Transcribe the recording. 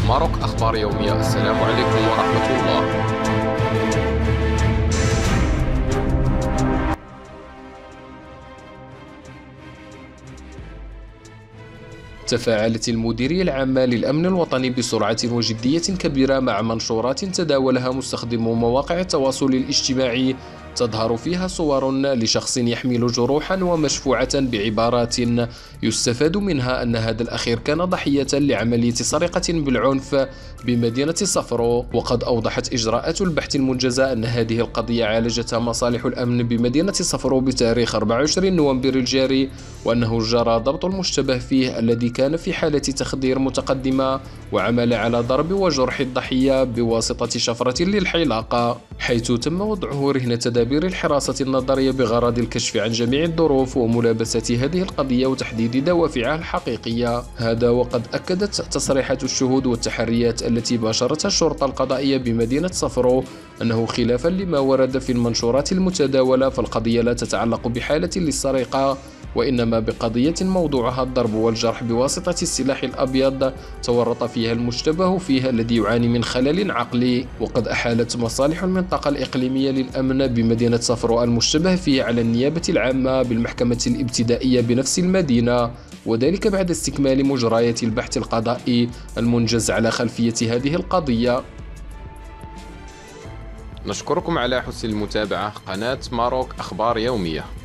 ماروك أخبار يومية. السلام عليكم ورحمة الله. تفاعلت المديرية العامة للأمن الوطني بسرعة وجدية كبيرة مع منشورات تداولها مستخدمو مواقع التواصل الاجتماعي تظهر فيها صور لشخص يحمل جروحا ومشفوعة بعبارات يستفاد منها أن هذا الأخير كان ضحية لعملية سرقة بالعنف بمدينة صفرو. وقد أوضحت إجراءات البحث المنجزة أن هذه القضية عالجتها مصالح الأمن بمدينة صفرو بتاريخ 24 نوفمبر الجاري، وأنه جرى ضبط المشتبه فيه الذي كان في حالة تخدير متقدمة وعمل على ضرب وجرح الضحية بواسطة شفرة للحلاقة، حيث تم وضعه رهن تدابير الحراسة النظرية بغرض الكشف عن جميع الظروف وملابسة هذه القضية وتحديد دوافعها الحقيقية. هذا وقد أكدت تصريحات الشهود والتحريات التي باشرتها الشرطة القضائية بمدينة صفرو أنه خلافا لما ورد في المنشورات المتداولة، فالقضية لا تتعلق بحالة للسرقة وإنما بقضية موضوعها الضرب والجرح بواسطة السلاح الأبيض تورط فيها المشتبه فيه الذي يعاني من خلل عقلي. وقد أحالت مصالح المنطقة الإقليمية للأمن بمدينة صفرو المشتبه فيه على النيابة العامة بالمحكمة الابتدائية بنفس المدينة، وذلك بعد استكمال مجريات البحث القضائي المنجز على خلفية هذه القضية. نشكركم على حسن المتابعة. قناة ماروك أخبار يومية.